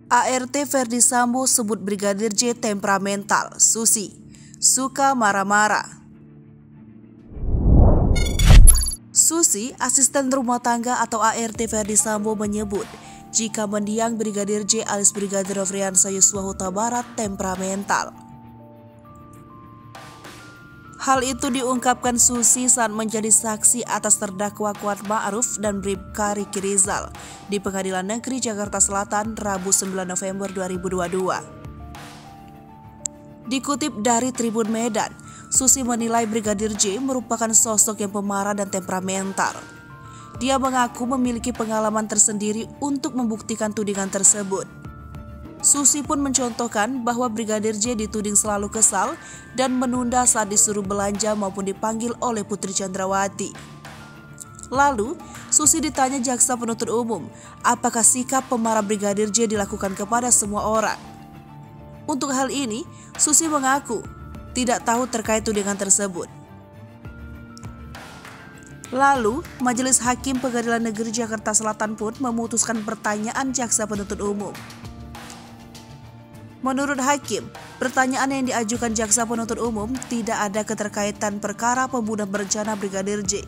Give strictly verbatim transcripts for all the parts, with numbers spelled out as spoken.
A R T Ferdi Sambo sebut Brigadir J temperamental, Susi suka marah-marah. Susi, asisten rumah tangga atau A R T Ferdi Sambo menyebut jika mendiang Brigadir J alias Brigadir Nofriansah Yosua Huta Barat temperamental. Hal itu diungkapkan Susi saat menjadi saksi atas terdakwa Kuat Ma'ruf dan Bribka Riki Rizal di Pengadilan Negeri Jakarta Selatan Rabu sembilan November dua ribu dua puluh dua. Dikutip dari Tribun Medan, Susi menilai Brigadir J merupakan sosok yang pemarah dan temperamental. Dia mengaku memiliki pengalaman tersendiri untuk membuktikan tudingan tersebut. Susi pun mencontohkan bahwa Brigadir J dituding selalu kesal dan menunda saat disuruh belanja maupun dipanggil oleh Putri Chandrawati. Lalu, Susi ditanya jaksa penuntut umum, apakah sikap pemarah Brigadir J dilakukan kepada semua orang? Untuk hal ini, Susi mengaku tidak tahu terkait tudingan tersebut. Lalu, Majelis Hakim Pengadilan Negeri Jakarta Selatan pun memutuskan pertanyaan jaksa penuntut umum. Menurut Hakim, pertanyaan yang diajukan jaksa penuntut umum tidak ada keterkaitan perkara pembunuhan berencana Brigadir J.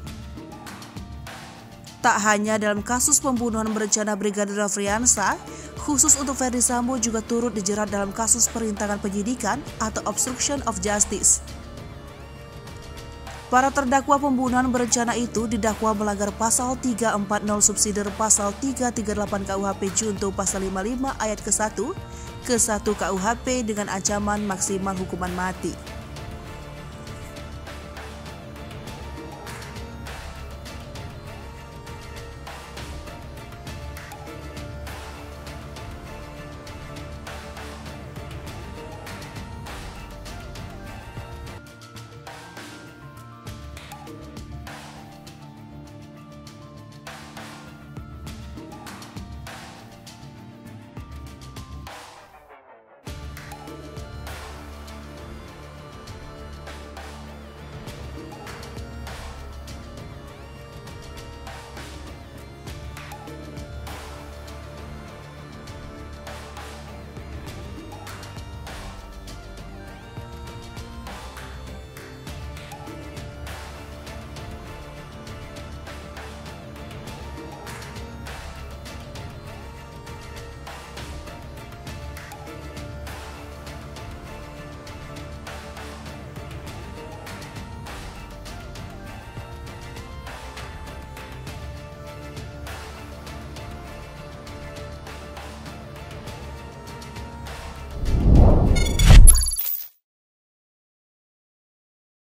Tak hanya dalam kasus pembunuhan berencana Brigadir Nofriansah, khusus untuk Ferdi Sambo juga turut dijerat dalam kasus perintangan penyidikan atau obstruction of justice. Para terdakwa pembunuhan berencana itu didakwa melanggar pasal tiga ratus empat puluh subsidiar pasal tiga ratus tiga puluh delapan K U H P junto pasal lima puluh lima ayat ke satu ke satu K U H P dengan ancaman maksimal hukuman mati.